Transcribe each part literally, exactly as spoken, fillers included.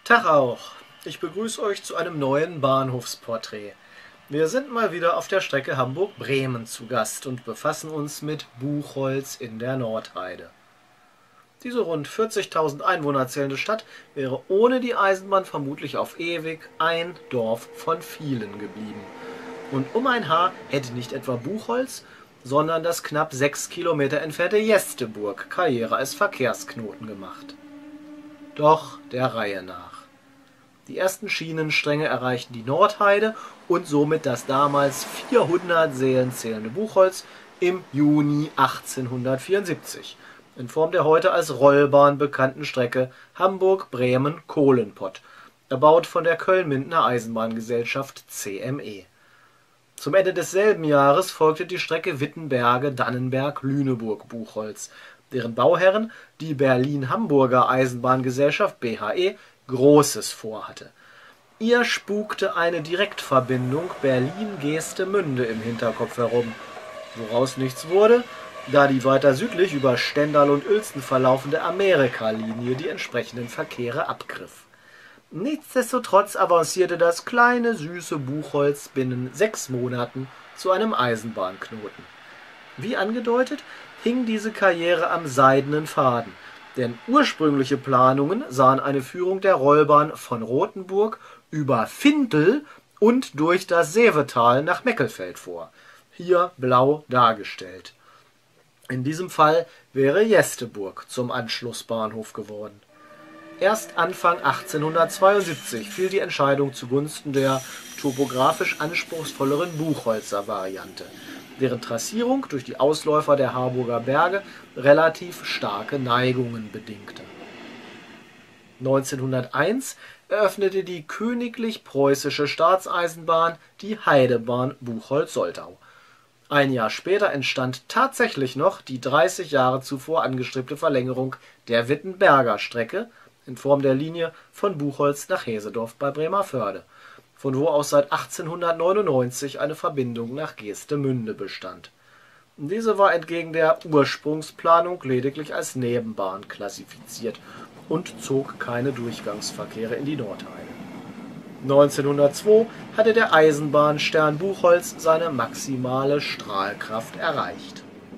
Tag auch! Ich begrüße euch zu einem neuen Bahnhofsporträt. Wir sind mal wieder auf der Strecke Hamburg-Bremen zu Gast und befassen uns mit Buchholz in der Nordheide. Diese rund vierzigtausend Einwohner zählende Stadt wäre ohne die Eisenbahn vermutlich auf ewig ein Dorf von vielen geblieben. Und um ein Haar hätte nicht etwa Buchholz, sondern das knapp sechs Kilometer entfernte Jesteburg Karriere als Verkehrsknoten gemacht. Doch der Reihe nach. Die ersten Schienenstränge erreichten die Nordheide und somit das damals vierhundert Seelen zählende Buchholz im Juni achtzehnhundertvierundsiebzig in Form der heute als Rollbahn bekannten Strecke Hamburg-Bremen-Kohlenpott, erbaut von der Köln-Mindener Eisenbahngesellschaft C M E. Zum Ende desselben Jahres folgte die Strecke Wittenberge-Dannenberg-Lüneburg-Buchholz, deren Bauherren, die Berlin-Hamburger Eisenbahngesellschaft B H E, Großes vorhatte. Ihr spukte eine Direktverbindung Berlin-Geestemünde im Hinterkopf herum, woraus nichts wurde, da die weiter südlich über Stendal und Uelzen verlaufende Amerika-Linie die entsprechenden Verkehre abgriff. Nichtsdestotrotz avancierte das kleine, süße Buchholz binnen sechs Monaten zu einem Eisenbahnknoten. Wie angedeutet, hing diese Karriere am seidenen Faden, denn ursprüngliche Planungen sahen eine Führung der Rollbahn von Rothenburg über Findel und durch das Seevetal nach Meckelfeld vor, hier blau dargestellt. In diesem Fall wäre Jesteburg zum Anschlussbahnhof geworden. Erst Anfang achtzehnhundertzweiundsiebzig fiel die Entscheidung zugunsten der topografisch anspruchsvolleren Buchholzer Variante, deren Trassierung durch die Ausläufer der Harburger Berge relativ starke Neigungen bedingte. neunzehnhunderteins eröffnete die Königlich Preußische Staatseisenbahn die Heidebahn Buchholz-Soltau. Ein Jahr später entstand tatsächlich noch die dreißig Jahre zuvor angestrebte Verlängerung der Wittenberger Strecke in Form der Linie von Buchholz nach Hesendorf bei Bremervörde, von wo aus seit achtzehnhundertneunundneunzig eine Verbindung nach Geestemünde bestand. Diese war entgegen der Ursprungsplanung lediglich als Nebenbahn klassifiziert und zog keine Durchgangsverkehre in die Nordheide. neunzehnhundertzwei hatte der Eisenbahnstern Buchholz seine maximale Strahlkraft erreicht.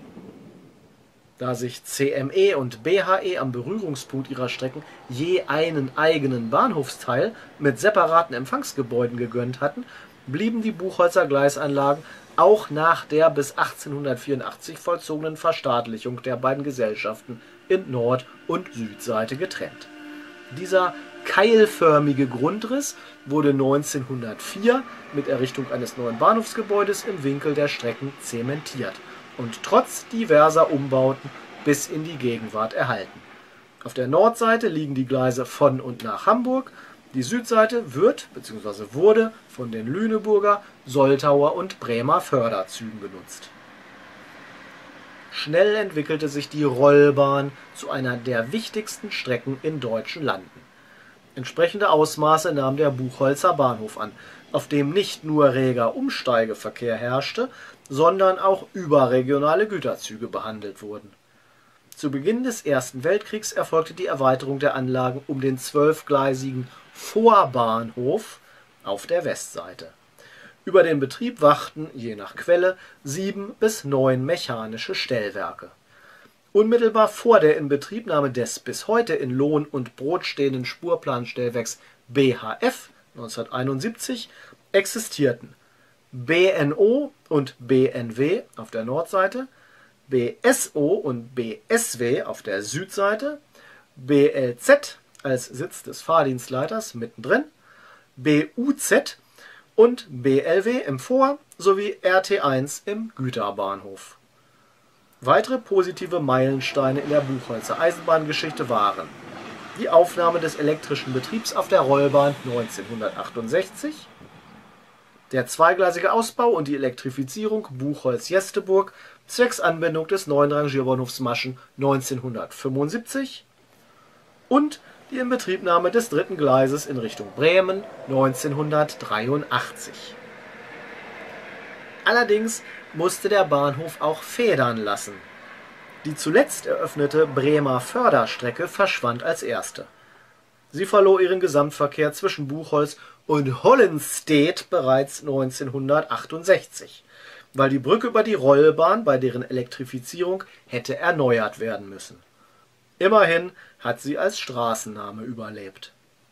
Da sich C M E und B H E am Berührungspunkt ihrer Strecken je einen eigenen Bahnhofsteil mit separaten Empfangsgebäuden gegönnt hatten, blieben die Buchholzer Gleisanlagen auch nach der bis achtzehnhundertvierundachtzig vollzogenen Verstaatlichung der beiden Gesellschaften in Nord- und Südseite getrennt. Dieser keilförmige Grundriss wurde neunzehnhundertvier mit Errichtung eines neuen Bahnhofsgebäudes im Winkel der Strecken zementiert und trotz diverser Umbauten bis in die Gegenwart erhalten. Auf der Nordseite liegen die Gleise von und nach Hamburg, die Südseite wird bzw. wurde von den Lüneburger, Soltauer und Bremervörder Zügen genutzt. Schnell entwickelte sich die Rollbahn zu einer der wichtigsten Strecken in deutschen Landen. Entsprechende Ausmaße nahm der Buchholzer Bahnhof an, auf dem nicht nur reger Umsteigeverkehr herrschte, sondern auch überregionale Güterzüge behandelt wurden. Zu Beginn des Ersten Weltkriegs erfolgte die Erweiterung der Anlagen um den zwölfgleisigen Vorbahnhof auf der Westseite. Über den Betrieb wachten, je nach Quelle, sieben bis neun mechanische Stellwerke. Unmittelbar vor der Inbetriebnahme des bis heute in Lohn und Brot stehenden Spurplanstellwerks B H F neunzehnhunderteinundsiebzig existierten B N O und B N W auf der Nordseite, B S O und B S W auf der Südseite, B L Z als Sitz des Fahrdienstleiters mittendrin, B U Z und B L W im Vor- sowie R T eins im Güterbahnhof. Weitere positive Meilensteine in der Buchholzer Eisenbahngeschichte waren die Aufnahme des elektrischen Betriebs auf der Rollbahn neunzehnhundertachtundsechzig, der zweigleisige Ausbau und die Elektrifizierung Buchholz-Jesteburg zwecks Anbindung des neuen Rangierbahnhofs Maschen neunzehnhundertfünfundsiebzig und die Inbetriebnahme des dritten Gleises in Richtung Bremen neunzehnhundertdreiundachtzig. Allerdings musste der Bahnhof auch federn lassen. Die zuletzt eröffnete Bremervörder Strecke verschwand als erste. Sie verlor ihren Gesamtverkehr zwischen Buchholz und Hollenstedt bereits neunzehnhundertachtundsechzig, weil die Brücke über die Rollbahn bei deren Elektrifizierung hätte erneuert werden müssen. Immerhin hat sie als Straßenname überlebt.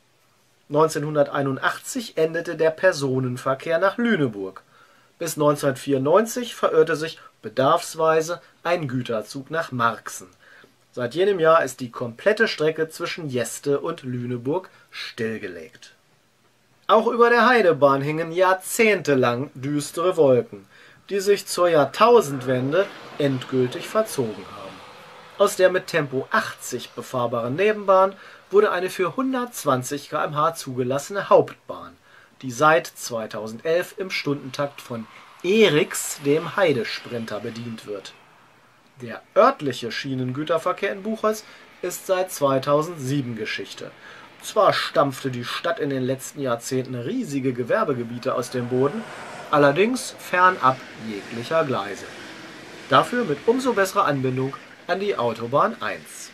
neunzehnhunderteinundachtzig endete der Personenverkehr nach Lüneburg. Bis neunzehnhundertvierundneunzig verirrte sich bedarfsweise ein Güterzug nach Marxen. Seit jenem Jahr ist die komplette Strecke zwischen Jeste und Lüneburg stillgelegt. Auch über der Heidebahn hingen jahrzehntelang düstere Wolken, die sich zur Jahrtausendwende endgültig verzogen haben. Aus der mit Tempo achtzig befahrbaren Nebenbahn wurde eine für hundertzwanzig Kilometer pro Stunde zugelassene Hauptbahn, die seit zweitausendelf im Stundentakt von Eriks, dem Heidesprinter, bedient wird. Der örtliche Schienengüterverkehr in Buchholz ist seit zweitausendsieben Geschichte. Zwar stampfte die Stadt in den letzten Jahrzehnten riesige Gewerbegebiete aus dem Boden, allerdings fernab jeglicher Gleise. Dafür mit umso besserer Anbindung an die Autobahn eins.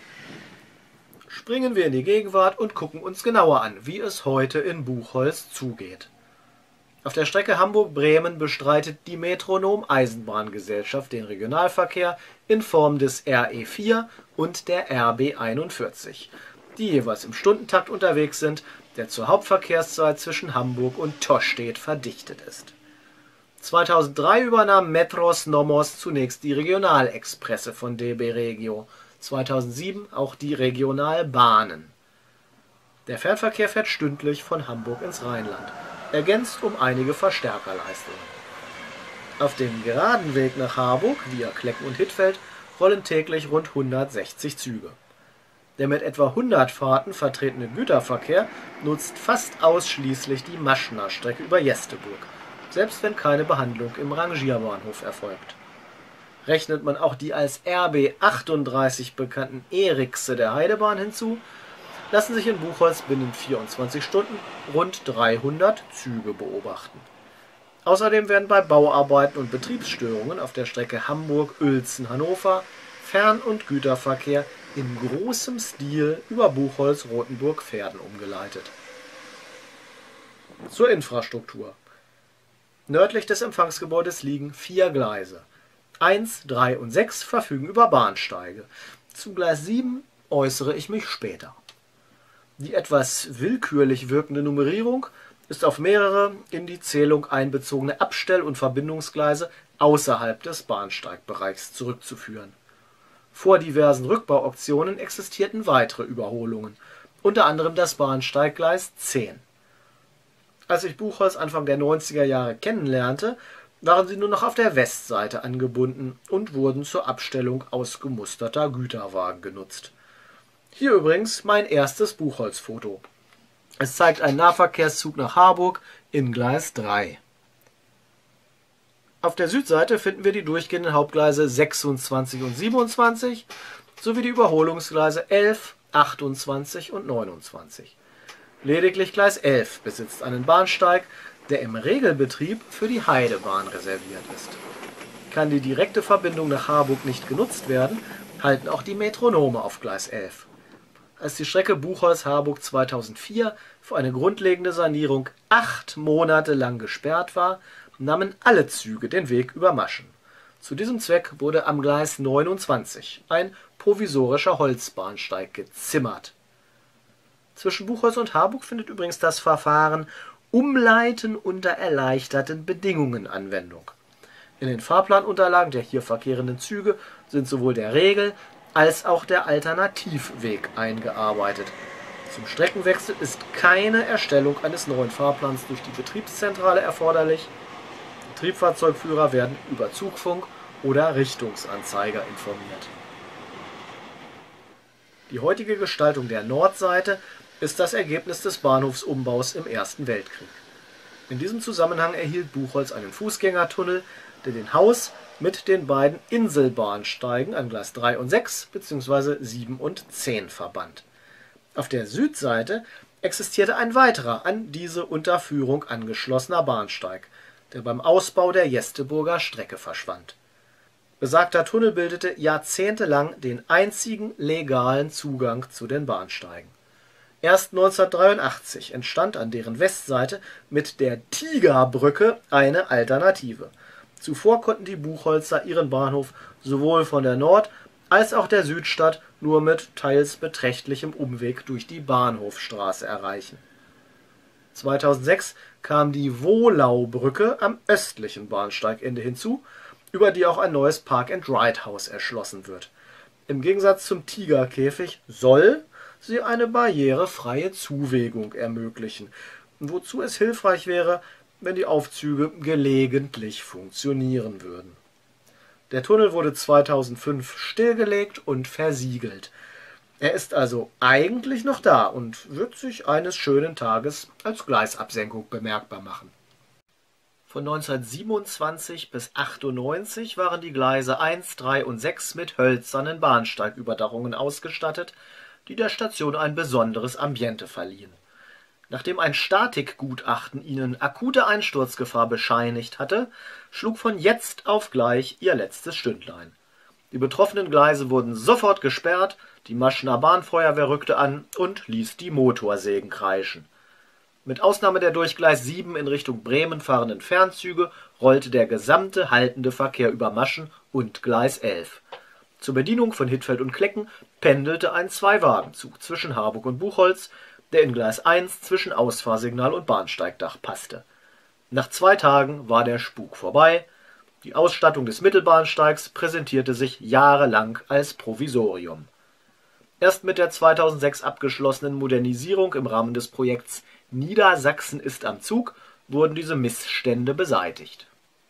Springen wir in die Gegenwart und gucken uns genauer an, wie es heute in Buchholz zugeht. Auf der Strecke Hamburg-Bremen bestreitet die Metronom Eisenbahngesellschaft den Regionalverkehr in Form des R E vier und der R B einundvierzig, die jeweils im Stundentakt unterwegs sind, der zur Hauptverkehrszeit zwischen Hamburg und Tostedt verdichtet ist. zweitausenddrei übernahm Metros Nomos zunächst die Regionalexpresse von D B Regio, zweitausendsieben auch die Regionalbahnen. Der Fernverkehr fährt stündlich von Hamburg ins Rheinland, ergänzt um einige Verstärkerleistungen. Auf dem geraden Weg nach Harburg via Klecken und Hittfeld rollen täglich rund hundertsechzig Züge. Der mit etwa hundert Fahrten vertretene Güterverkehr nutzt fast ausschließlich die Maschner Strecke über Jesteburg, selbst wenn keine Behandlung im Rangierbahnhof erfolgt. Rechnet man auch die als R B achtunddreißig bekannten Erikse der Heidebahn hinzu, lassen sich in Buchholz binnen vierundzwanzig Stunden rund dreihundert Züge beobachten. Außerdem werden bei Bauarbeiten und Betriebsstörungen auf der Strecke Hamburg-Uelzen-Hannover Fern- und Güterverkehr in großem Stil über Buchholz-Rotenburg-Verden umgeleitet. Zur Infrastruktur. Nördlich des Empfangsgebäudes liegen vier Gleise. eins, drei und sechs verfügen über Bahnsteige. Zu Gleis sieben äußere ich mich später. Die etwas willkürlich wirkende Nummerierung ist auf mehrere in die Zählung einbezogene Abstell- und Verbindungsgleise außerhalb des Bahnsteigbereichs zurückzuführen. Vor diversen Rückbauauktionen existierten weitere Überholungen, unter anderem das Bahnsteiggleis zehn. Als ich Buchholz Anfang der neunziger Jahre kennenlernte, waren sie nur noch auf der Westseite angebunden und wurden zur Abstellung ausgemusterter Güterwagen genutzt. Hier übrigens mein erstes Buchholz-Foto. Es zeigt einen Nahverkehrszug nach Harburg in Gleis drei. Auf der Südseite finden wir die durchgehenden Hauptgleise sechsundzwanzig und siebenundzwanzig sowie die Überholungsgleise elf, achtundzwanzig und neunundzwanzig. Lediglich Gleis elf besitzt einen Bahnsteig, der im Regelbetrieb für die Heidebahn reserviert ist. Kann die direkte Verbindung nach Harburg nicht genutzt werden, halten auch die Metronome auf Gleis elf. Als die Strecke Buchholz-Harburg zweitausendvier für eine grundlegende Sanierung acht Monate lang gesperrt war, nahmen alle Züge den Weg über Maschen. Zu diesem Zweck wurde am Gleis neunundzwanzig ein provisorischer Holzbahnsteig gezimmert. Zwischen Buchholz und Harburg findet übrigens das Verfahren Umleiten unter erleichterten Bedingungen Anwendung. In den Fahrplanunterlagen der hier verkehrenden Züge sind sowohl der Regel- als auch der Alternativweg eingearbeitet. Zum Streckenwechsel ist keine Erstellung eines neuen Fahrplans durch die Betriebszentrale erforderlich. Die Triebfahrzeugführer werden über Zugfunk oder Richtungsanzeiger informiert. Die heutige Gestaltung der Nordseite ist das Ergebnis des Bahnhofsumbaus im Ersten Weltkrieg. In diesem Zusammenhang erhielt Buchholz einen Fußgängertunnel, der den Haus mit den beiden Inselbahnsteigen an Gleis drei und sechs bzw. sieben und zehn verband. Auf der Südseite existierte ein weiterer an diese Unterführung angeschlossener Bahnsteig, der beim Ausbau der Jesteburger Strecke verschwand. Besagter Tunnel bildete jahrzehntelang den einzigen legalen Zugang zu den Bahnsteigen. Erst neunzehnhundertdreiundachtzig entstand an deren Westseite mit der Tigerbrücke eine Alternative. Zuvor konnten die Buchholzer ihren Bahnhof sowohl von der Nord- als auch der Südstadt nur mit teils beträchtlichem Umweg durch die Bahnhofstraße erreichen. zweitausendsechs kam die Wohlaubrücke am östlichen Bahnsteigende hinzu, über die auch ein neues Park-and-Ride-Haus erschlossen wird. Im Gegensatz zum Tigerkäfig soll sie eine barrierefreie Zuwegung ermöglichen, wozu es hilfreich wäre, wenn die Aufzüge gelegentlich funktionieren würden. Der Tunnel wurde zweitausendfünf stillgelegt und versiegelt. Er ist also eigentlich noch da und wird sich eines schönen Tages als Gleisabsenkung bemerkbar machen. Von neunzehnhundertsiebenundzwanzig bis achtundneunzig waren die Gleise eins, drei und sechs mit hölzernen Bahnsteigüberdachungen ausgestattet, die der Station ein besonderes Ambiente verliehen. Nachdem ein Statikgutachten ihnen akute Einsturzgefahr bescheinigt hatte, schlug von jetzt auf gleich ihr letztes Stündlein. Die betroffenen Gleise wurden sofort gesperrt, die Maschener Bahnfeuerwehr rückte an und ließ die Motorsägen kreischen. Mit Ausnahme der durch Gleis sieben in Richtung Bremen fahrenden Fernzüge rollte der gesamte haltende Verkehr über Maschen und Gleis elf. Zur Bedienung von Hittfeld und Klecken pendelte ein Zwei-Wagen-Zug zwischen Harburg und Buchholz, der in Gleis eins zwischen Ausfahrsignal und Bahnsteigdach passte. Nach zwei Tagen war der Spuk vorbei. Die Ausstattung des Mittelbahnsteigs präsentierte sich jahrelang als Provisorium. Erst mit der zweitausendsechs abgeschlossenen Modernisierung im Rahmen des Projekts Niedersachsen ist am Zug wurden diese Missstände beseitigt.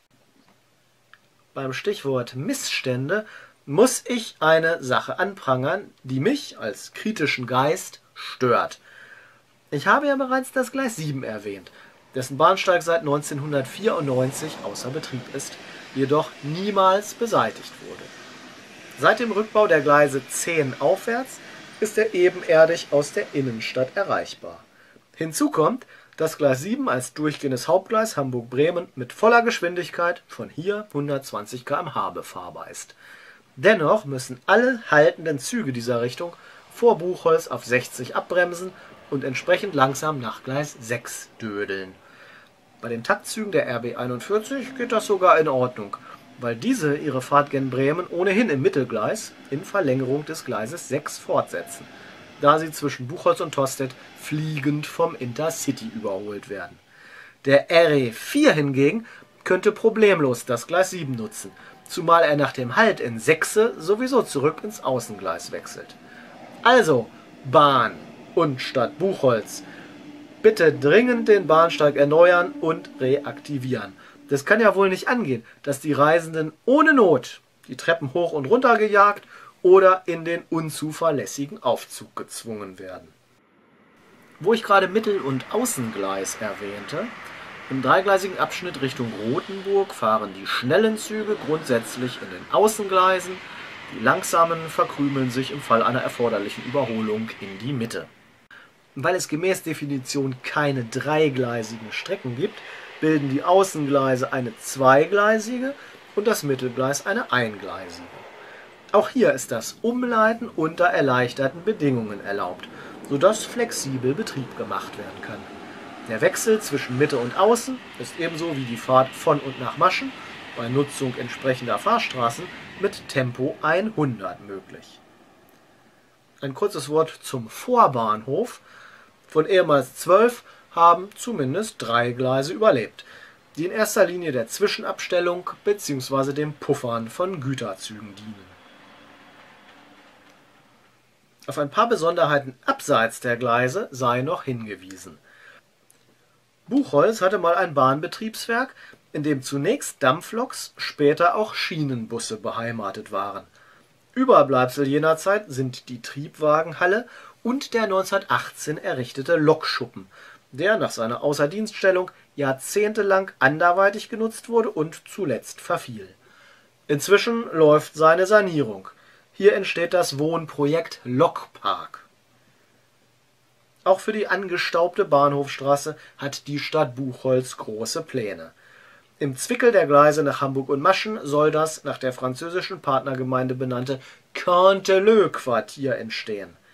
Beim Stichwort Missstände muss ich eine Sache anprangern, die mich als kritischen Geist stört. Ich habe ja bereits das Gleis sieben erwähnt, dessen Bahnsteig seit neunzehnhundertvierundneunzig außer Betrieb ist, jedoch niemals beseitigt wurde. Seit dem Rückbau der Gleise zehn aufwärts ist er ebenerdig aus der Innenstadt erreichbar. Hinzu kommt, dass Gleis sieben als durchgehendes Hauptgleis Hamburg-Bremen mit voller Geschwindigkeit von hier hundertzwanzig Kilometer pro Stunde befahrbar ist. Dennoch müssen alle haltenden Züge dieser Richtung vor Buchholz auf sechzig abbremsen und entsprechend langsam nach Gleis sechs dödeln. Bei den Taktzügen der R B einundvierzig geht das sogar in Ordnung, weil diese ihre Fahrt gen Bremen ohnehin im Mittelgleis in Verlängerung des Gleises sechs fortsetzen, da sie zwischen Buchholz und Tostedt fliegend vom Intercity überholt werden. Der R E vier hingegen könnte problemlos das Gleis sieben nutzen, zumal er nach dem Halt in Sechse sowieso zurück ins Außengleis wechselt. Also, Bahn und Stadt Buchholz, bitte dringend den Bahnsteig erneuern und reaktivieren. Das kann ja wohl nicht angehen, dass die Reisenden ohne Not die Treppen hoch und runter gejagt oder in den unzuverlässigen Aufzug gezwungen werden. Wo ich gerade Mittel- und Außengleis erwähnte, im dreigleisigen Abschnitt Richtung Rothenburg fahren die schnellen Züge grundsätzlich in den Außengleisen, die langsamen verkrümeln sich im Fall einer erforderlichen Überholung in die Mitte. Weil es gemäß Definition keine dreigleisigen Strecken gibt, bilden die Außengleise eine zweigleisige und das Mittelgleis eine eingleisige. Auch hier ist das Umleiten unter erleichterten Bedingungen erlaubt, sodass flexibel Betrieb gemacht werden kann. Der Wechsel zwischen Mitte und Außen ist ebenso wie die Fahrt von und nach Maschen bei Nutzung entsprechender Fahrstraßen mit Tempo hundert möglich. Ein kurzes Wort zum Vorbahnhof. Von ehemals zwölf haben zumindest drei Gleise überlebt, die in erster Linie der Zwischenabstellung bzw. dem Puffern von Güterzügen dienen. Auf ein paar Besonderheiten abseits der Gleise sei noch hingewiesen. Buchholz hatte mal ein Bahnbetriebswerk, in dem zunächst Dampfloks, später auch Schienenbusse beheimatet waren. Überbleibsel jener Zeit sind die Triebwagenhalle und der neunzehnhundertachtzehn errichtete Lokschuppen, der nach seiner Außerdienststellung jahrzehntelang anderweitig genutzt wurde und zuletzt verfiel. Inzwischen läuft seine Sanierung. Hier entsteht das Wohnprojekt Lokpark. Auch für die angestaubte Bahnhofstraße hat die Stadt Buchholz große Pläne. Im Zwickel der Gleise nach Hamburg und Maschen soll das nach der französischen Partnergemeinde benannte Canteleu-Quartier entstehen.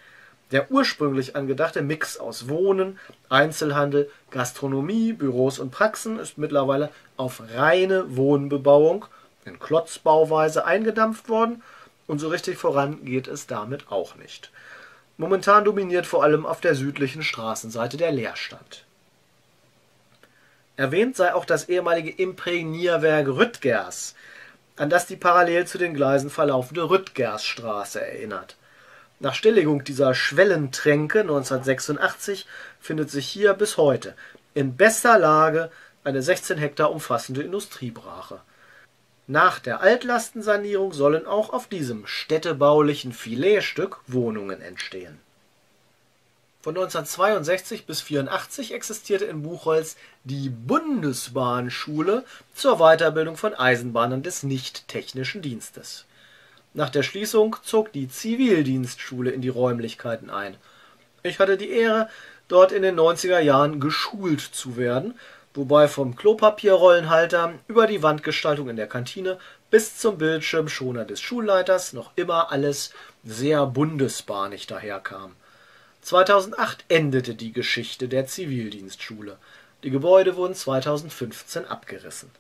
Der ursprünglich angedachte Mix aus Wohnen, Einzelhandel, Gastronomie, Büros und Praxen ist mittlerweile auf reine Wohnbebauung in Klotzbauweise eingedampft worden und so richtig voran geht es damit auch nicht. Momentan dominiert vor allem auf der südlichen Straßenseite der Leerstand. Erwähnt sei auch das ehemalige Imprägnierwerk Rüttgers, an das die parallel zu den Gleisen verlaufende Rüttgersstraße erinnert. Nach Stilllegung dieser Schwellentränke neunzehnhundertsechsundachtzig findet sich hier bis heute in bester Lage eine sechzehn Hektar umfassende Industriebrache. Nach der Altlastensanierung sollen auch auf diesem städtebaulichen Filetstück Wohnungen entstehen. Von neunzehnhundertzweiundsechzig bis neunzehnhundertvierundachtzig existierte in Buchholz die Bundesbahnschule zur Weiterbildung von Eisenbahnern des Nicht-Technischen Dienstes. Nach der Schließung zog die Zivildienstschule in die Räumlichkeiten ein. Ich hatte die Ehre, dort in den neunziger Jahren geschult zu werden, wobei vom Klopapierrollenhalter über die Wandgestaltung in der Kantine bis zum Bildschirmschoner des Schulleiters noch immer alles sehr bundesbahnig daherkam. zweitausendacht endete die Geschichte der Zivildienstschule. Die Gebäude wurden zweitausendfünfzehn abgerissen.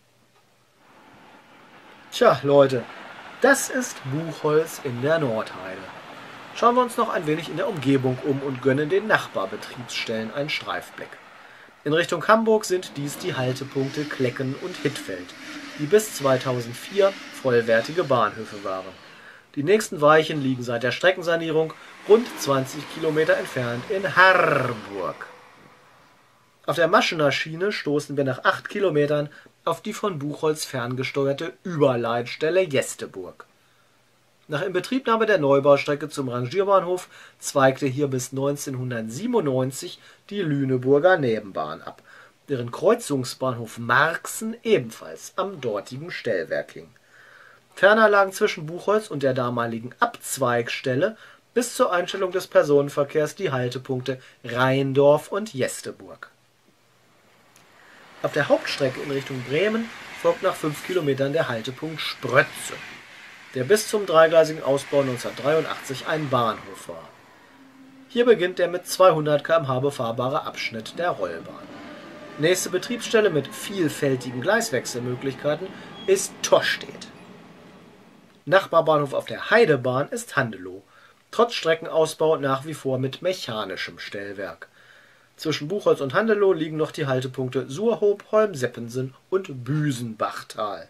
Tja, Leute, das ist Buchholz in der Nordheide. Schauen wir uns noch ein wenig in der Umgebung um und gönnen den Nachbarbetriebsstellen einen Streifblick. In Richtung Hamburg sind dies die Haltepunkte Klecken und Hittfeld, die bis zweitausendvier vollwertige Bahnhöfe waren. Die nächsten Weichen liegen seit der Streckensanierung rund zwanzig Kilometer entfernt in Harburg. Auf der Maschener Schiene stoßen wir nach acht Kilometern auf die von Buchholz ferngesteuerte Überleitstelle Jesteburg. Nach Inbetriebnahme der Neubaustrecke zum Rangierbahnhof zweigte hier bis neunzehnhundertsiebenundneunzig die Lüneburger Nebenbahn ab, deren Kreuzungsbahnhof Marxen ebenfalls am dortigen Stellwerk hing. Ferner lagen zwischen Buchholz und der damaligen Abzweigstelle bis zur Einstellung des Personenverkehrs die Haltepunkte Rheindorf und Jesteburg. Auf der Hauptstrecke in Richtung Bremen folgt nach fünf Kilometern der Haltepunkt Sprötze, der bis zum dreigleisigen Ausbau neunzehnhundertdreiundachtzig ein Bahnhof war. Hier beginnt der mit zweihundert Kilometer pro Stunde befahrbare Abschnitt der Rollbahn. Nächste Betriebsstelle mit vielfältigen Gleiswechselmöglichkeiten ist Tostedt. Nachbarbahnhof auf der Heidebahn ist Handelow, trotz Streckenausbau nach wie vor mit mechanischem Stellwerk. Zwischen Buchholz und Handelow liegen noch die Haltepunkte Surhoop, Holmseppensen und Büsenbachtal.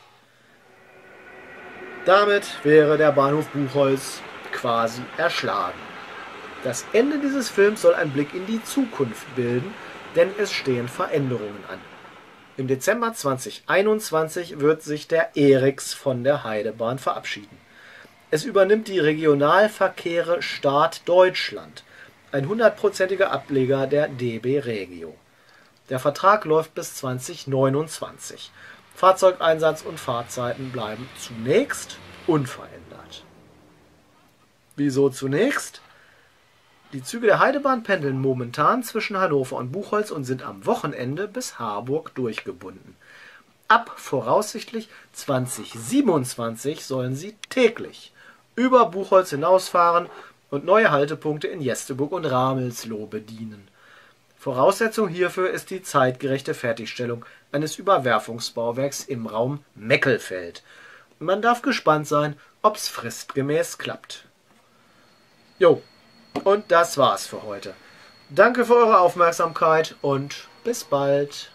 Damit wäre der Bahnhof Buchholz quasi erschlagen. Das Ende dieses Films soll einen Blick in die Zukunft bilden, denn es stehen Veränderungen an. Im Dezember zweitausendeinundzwanzig wird sich der Eriks von der Heidebahn verabschieden. Es übernimmt die Regionalverkehre Staat Deutschland, ein hundertprozentiger Ableger der D B Regio. Der Vertrag läuft bis zweitausendneunundzwanzig. Fahrzeugeinsatz und Fahrzeiten bleiben zunächst unverändert. Wieso zunächst? Die Züge der Heidebahn pendeln momentan zwischen Hannover und Buchholz und sind am Wochenende bis Harburg durchgebunden. Ab voraussichtlich zweitausendsiebenundzwanzig sollen sie täglich über Buchholz hinausfahren und neue Haltepunkte in Jesteburg und Ramelsloh bedienen. Voraussetzung hierfür ist die zeitgerechte Fertigstellung eines Überwerfungsbauwerks im Raum Meckelfeld. Man darf gespannt sein, ob's fristgemäß klappt. Jo, und das war's für heute. Danke für eure Aufmerksamkeit und bis bald.